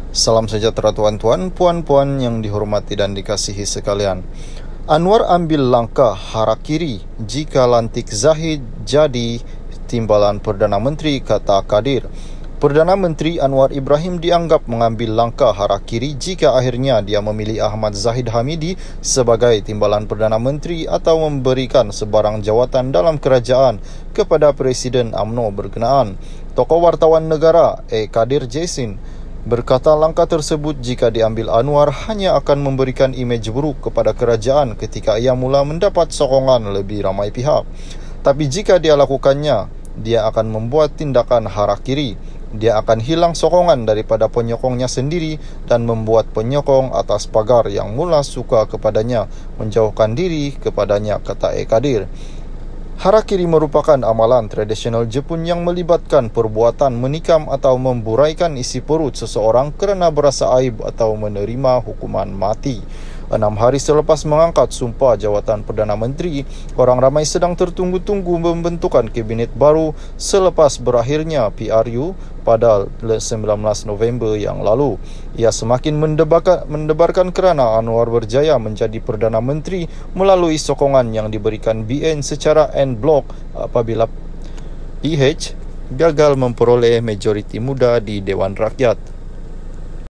Salam sejahtera tuan-tuan, puan-puan yang dihormati dan dikasihi sekalian. Anwar ambil langkah harakiri jika lantik Zahid jadi timbalan Perdana Menteri, kata Kadir. Perdana Menteri Anwar Ibrahim dianggap mengambil langkah harakiri jika akhirnya dia memilih Ahmad Zahid Hamidi sebagai timbalan Perdana Menteri atau memberikan sebarang jawatan dalam kerajaan kepada Presiden UMNO berkenaan. Tokoh wartawan negara Kadir Jasin berkata langkah tersebut jika diambil Anwar hanya akan memberikan imej buruk kepada kerajaan ketika ia mula mendapat sokongan lebih ramai pihak. Tapi jika dia lakukannya, dia akan membuat tindakan harakiri. Dia akan hilang sokongan daripada penyokongnya sendiri dan membuat penyokong atas pagar yang mula suka kepadanya menjauhkan diri kepadanya, kata Kadir. Harakiri merupakan amalan tradisional Jepun yang melibatkan perbuatan menikam atau memburaikan isi perut seseorang kerana berasa aib atau menerima hukuman mati. 6 hari selepas mengangkat sumpah jawatan Perdana Menteri, orang ramai sedang tertunggu-tunggu pembentukan kabinet baru selepas berakhirnya PRU pada 19 November yang lalu. Ia semakin mendebarkan kerana Anwar berjaya menjadi Perdana Menteri melalui sokongan yang diberikan BN secara en blok apabila PH gagal memperoleh majoriti muda di Dewan Rakyat.